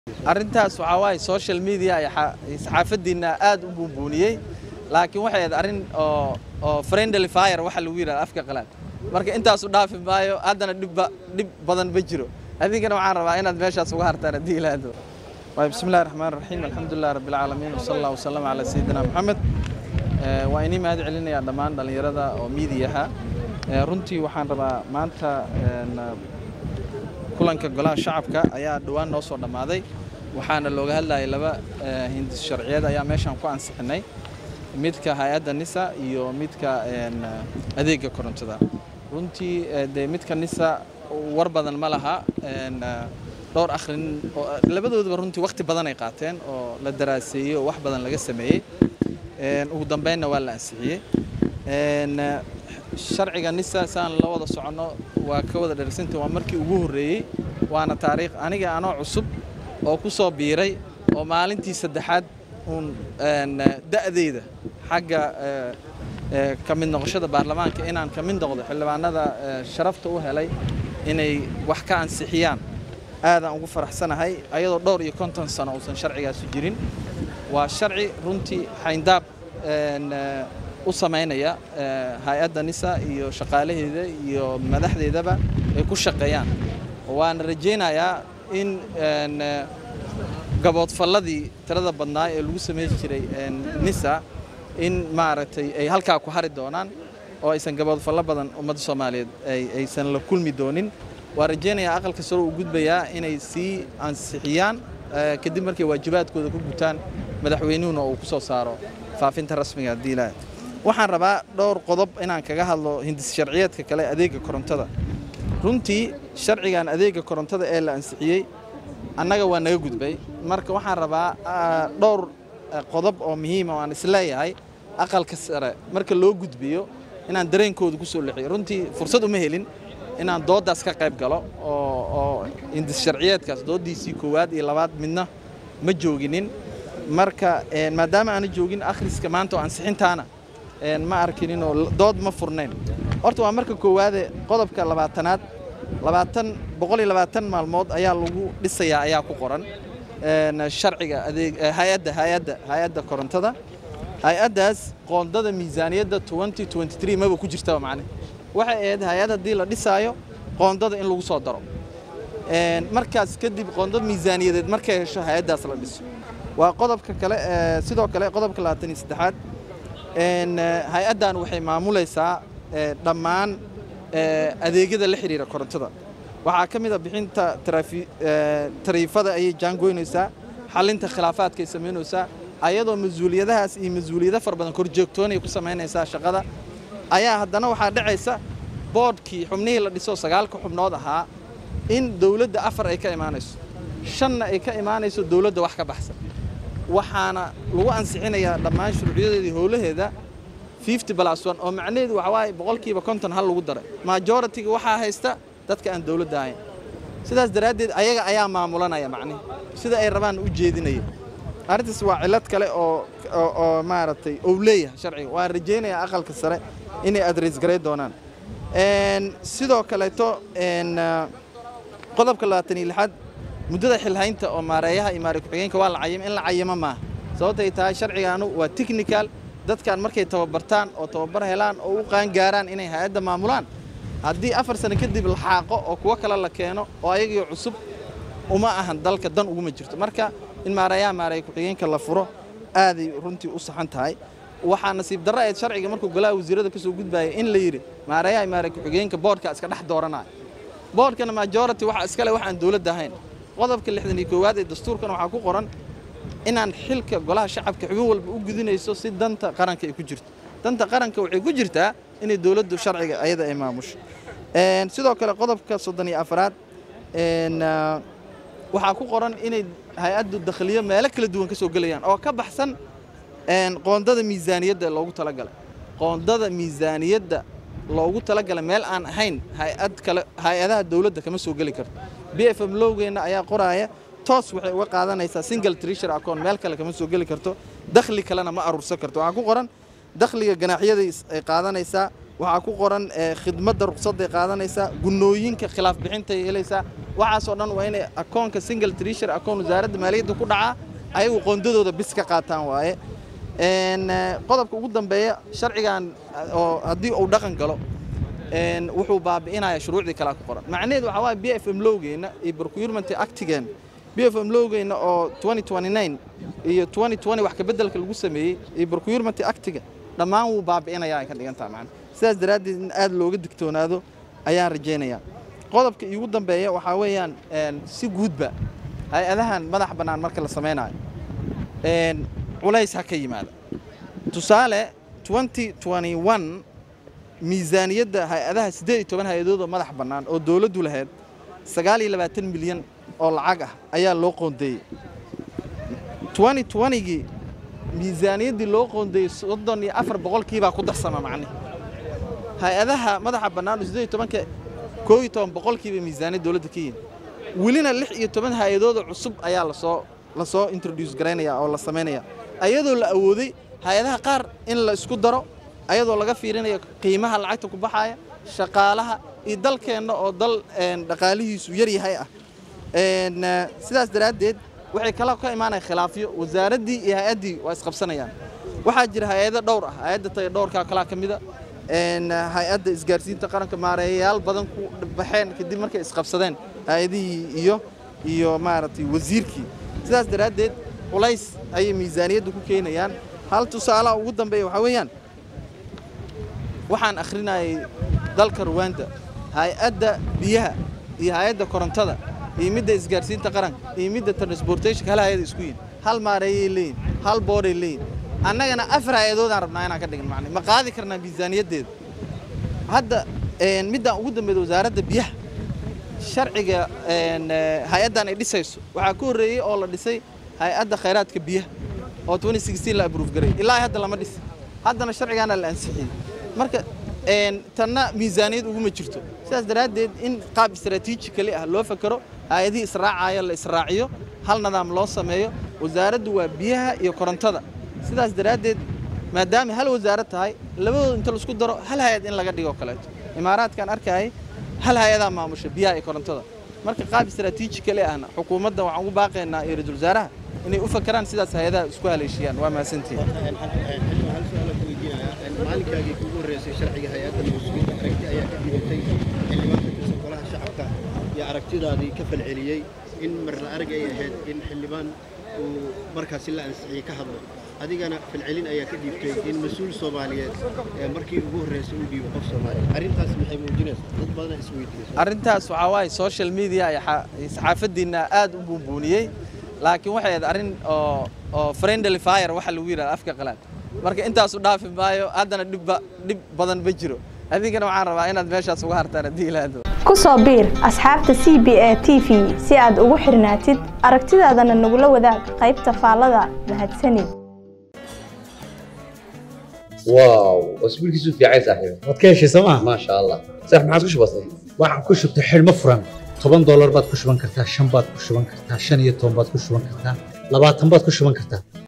arrintaas waxa waay social media ay saxaafadiina aad u buunbuuniyay laakiin waxay ahayd arrin oo friendly fire waxa lagu yiraahdo afka qalaad marka intaas u dhaafi maayo haddana dib badan ma jiro adigana waxaan rabaa inaad meeshaas uga hartaan hadii ilaahdo bismillaahir rahmaanir rahiim alxamdulillahi rabbil aalamiin sallallahu wasallam ala sayyidina muhammad waa inii mahad celinayaa dhammaan dhalinyarada oo miidiyaha runtii waxaan rabaa maanta kulanka golaha shacabka ayaa dhawaan noo soo dhamaaday waxaana looga hadlayay laba hindis sharciyeed ayaa meeshan ku ansixinay midka hay'adda NISA iyo midka adeega korontada runtii midka NISA war badan ma laha dhowr akhrin labadooduba runtii waqti badan ay qaateen oo la daraaseeyay oo wax badan laga sameeyay ugu dambeynna waa la ansixiyay sharciga NISA saan la wada socono waa ka wada dheersantii waa markii ugu horeeyay waana taariikh aniga anoo cusub oo ku soo biiray oo maalintii saddexaad da'deeda xagga ka mid noqoshada baarlamaanka inaan ka mid noqdo xildhibaanada sharafta u helay inay wax ka ansixiyaan aadaan ugu faraxsanahay ayadoo dhowr iyo 50 sano uusan sharcigaas jirin waa sharci runtii xayndaab u sameynaya hay'adda NISA iyo shaqaalaheeda iyo madaxdeedaba ay ku shaqeeyaan waan rajaynayaa in gaboodfalladii tirada badnaa ee lagu sameeyay jiray NISA in maaragtay ay halka ku hari doonaan oo aysan gaboodfallo badan ummadda Soomaaliyeed aysan la kulmi doonin waan rajaynayaa aqalka sare u gudbayaa inay si ansixiyaan kadib markay waajibaadkooda ku gutaan madaxweynuhuna uu ku soo saaro faafinta rasmiga diilaa waxaan rabaa dhowr qodob inaan kaga hadlo hindis sharciyeedka kale adeega korontada runtii sharcigan adeega korontada ee la ansixiyay annaga waa naga gudbay marka waxaan rabaa dhowr qodob oo muhiim ah aan isleeyahay aqalka sare marka loo gudbiyo inaan dareenkooda ku soo leexiyo runtii fursad uma helin inaan doodaas ka qayb galo oo hindis sharciyeedkaas doodiisii koowaad iyo labaad midna ma jooginin marka maadaama aan joogin akhriska maanta oo ansixintaana ma arkinin oo dood ma furnayn horta waa marka koowaad qodobka 20aad 120 maalmood ayaa lagu dhisayaa ayaa ku qoran sharciga adeeg hay'adda korontada hay'addaas qoondada miisaaniyadda 2023 ma ku jirtaa macna waxay ahayd hay'adda hadii la dhisaayo qoondada in lagu soo daro markaas kadib qoondada miisaaniyadeed markay hesho hay'addaas la dhiso waa qodobka kale sidoo kale qodobka 23aad hay'addan waxay maamulaysaa dhammaan adeegyada la xiriira korontada waxaa ka mid ah bixinta tariifada ay jaangoynaysaa xalinta khilaafaadka ay sameynaysaa ayadoo mas'uuliyadahaas iyo mas'uuliyada far badan kor joogtoon ay ku sameynaysaa shaqada ayaa haddana waxaa dhacaysa boardkii xubnihii la dhiso 9 xubnood ahaa in dawladda 4 ay ka imaanayso 5 ay ka imaanayso dawladda wax ka baxsan waxaana lagu ansixinayaa dhammaan shuruucyadeedii howlaheeda 50+1 oo macnaheedu waxa waay 50% hal lagu daray majority waxa haysta dadka aan dawladda ahayn sidaas daraadeed ayaga ayaa maamulanaya macnaheedu sida ay rabaan u jeedinayeen arrintaas waa cilad kale oo maaragtay oo leeyahay sharciga waan rajaynayaa aqalka sare inay address garay doonaan sidoo kale to qodobka 26aad muddada xilhaynta oo maareeyaha iyo maareey ku-xigeenka waa la cayimay in la cayimo ma sababtay tahay sharcigaanu waa technical dadkan markay tababartaan oo tababar helaan oo u qaan gaaraan inay hay'adda maamulaan haddii 4 sano kadib la xaaqo oo kuwa kale la keeno oo ayaga cusub uma ahan dalka dan ugu ma jirto marka in maareey ku-xigeenka la furo aaday runtii u saxan tahay waxaa nasiib darro ay sharciga markuu golaha wasiirada ka soo gudbay in la yiri maareey ku-xigeenka boardka iska dhex dooranay boardkana majority waxa iska leh waxaan dawladda ahayn qodobka 61aad ee dastuurkan waxa ku qoran inaan xilka golaha shacabka xubin walba u gudinayso si danta qaranka ay ku jirto danta qaranka waxay ku jirtaa inay dawladdu sharciga ayada ay maamusho sidoo kale qodobka 34aad waxa ku qoran inay hay'addu dakhliyo meel kala duwan ka soo galayaan oo ka baxsan qoondada miisaaniyadda loogu talagalay qoondada miisaaniyadda loogu talagalay meel aan ahayn hay'adaha dawladda kama soo gali karto BFM lowgeena ayaa qoraya toos waxay uga qaadanaysaa single treasury account meel kale kama soo gali karto dakhli kalena ma urursan karto waxa ku qoran dakhliga ganaaxyada ay qaadanaysaa waxaa ku qoran khidmadda ruqsadda qaadanaysa gunooyinka khilaaf bixinta ay helaysaa waxaas oo dhan waa inay akoonka single treasury akoon wasaaradda maaliyadda ku dhaca ayagu qoondadooda bis ka qaataan waaye qodobka ugu dambeeya sharcigan oo haddii uu dhaqan galo wuxuu baabi'inayaa shuruucdii kale ku qoran macnaheedu waxa waa BFM lowgeena iyo procurement actigan BFM lowgeena oo 2029 iyo 2020 wax ka bedelka lagu sameeyay iyo procurement actiga dhammaan wuu baabi'inayaa ay ka dhigantaa macnaheedu sidaas daraaddeed in aad looga digtoonaado ayaan rajaynayaa qodobka ugu dambeeya waxa weeyaan si guudba hay-adahan madax bannaan marka la sameynayo culays ha ka yimaada tusaale 2021 miisaaniyadda hay-adaha 18 hay-adood oo madax bannaan oo dawladdu lahayd 29 milyan oo lacag ah ayaa loo qoondeeyay 2020gii miisaaniyaddii loo qoondeeyay 34% baa ku darsama macnaheedu hay-adaha madaxa bannaan 18 12% miisaaniyadda dawladda ka yihiin welina 16 hay-adood cusub ayaa la soo introduce gareynaya oo la sameynaya ayadoo la awooday hay-adaha qaar in la isku daro ayadoo laga fiirinayo qiimaha lacagta ku baxaya shaqaalaha iyo dalkeenna oo dal dhaqaalihiisu yar yahay ah sidaas daraaddeed waxay kala ka imaanayaan khilaafyo wasaaraddii iyo hay-addii waa isqabsanayaan waxaa jira hay-ado dhowr ah hay-adda dhowrka kala ka mid ah hay-adda isgaarsiinta qaranka maareeyayaal badan ku baxeen kadib markay isqabsadeen hay-adihii iyo maaragtay wasiirkii sidaas daraaddeed culays ayay miisaaniyadda ku keenayaan hal tusaalaha ugu dambeeya waxaa weeyaan waxaan akhrinayay dalka Rwanda hay-adda biyaha iyo hay-adda korontada iyo midda isgaarsiinta qaranka iyo midda transportation kala hay-ad isku yihiin hal maareeyay leeyihiin hal booray leeyihiin annagana 4 hay-adood aan rabnaa inaan ka dhigin macnaheedu ma qaadi karnaa miisaaniyaddeeda hadda midda ugu dambeeyay wasaaradda biyaha sharciga hay-addan ay dhisayso waxaa ku horeeyay oo la dhisay hay-adda khayraadka biyaha oo 2016 la approve garay ilaa hadda lama dhis haddana sharcigaana la ansixiyay marka tanna miisaaniyad ugu ma jirto sidaas daraaddeed in qaab istaraatiiji ah loo fakaro hay'adihii israacaya la israaciyo hal nidaam loo sameeyo wasaaraddu waa biyaha iyo korontada sidaas daraaddeed maadaama hal wasaarad tahay labadooda inta la isku daro hal hay'ad in laga dhigo kaleeto imaaraadkan arkay hal hay'ada maamusha biyaha iyo korontada marka qaab istaraatiiji ahna xukuumadda waxaan ugu baaqaynaa iyo ra'iisul wasaaraha inay u fakaraan sidaas hay'adaha isku haleeshiyaan waa maasantiin maalinkaagii kugu horeysay sharciga hay-adda mas'uuliyadda aragti ayaa ka dhibatay xildhibaanka golaha shacabka iyo aragtidaadii ka falceliyay in mar la arag ay ahayd in xildhibaan uu markaasi la ansixiyay ka hadlo adigana falcelin ayaa ka dhiibtay in mas'uul Soomaaliyeed markii ugu horeysay uu dhiibo qof Soomaali arrintaas maxay muujinaysaa dad badan isweydiinaysa arrintaas waxa waay social media ay saxaafadiina aad u buunbuuniyay laakiin waxay ahayd arrin oo friendly fire waxa lagu yiraahdo afka qalaad marka intaas u dhaafi maayo haddana dhib badan ma jiro adigana waxaan rabaa inaad meeshaas uga hartaan haddii ilaahdo ku soo biir asxaabta CBA TV si aad ugu xirnaatid aragtidaadana nagula wadaag qaybta faallada mahadsanid واو اسبوعك في عايز صاحبي wadkeeshi sama ما شاء الله صح ما عادش بسيط waxaan ku shubtay xilmo furan $10 baad ku shuban kartaa 5 baad ku shuban kartaa 15 baad ku shuban kartaa 20 baad ku shuban kartaa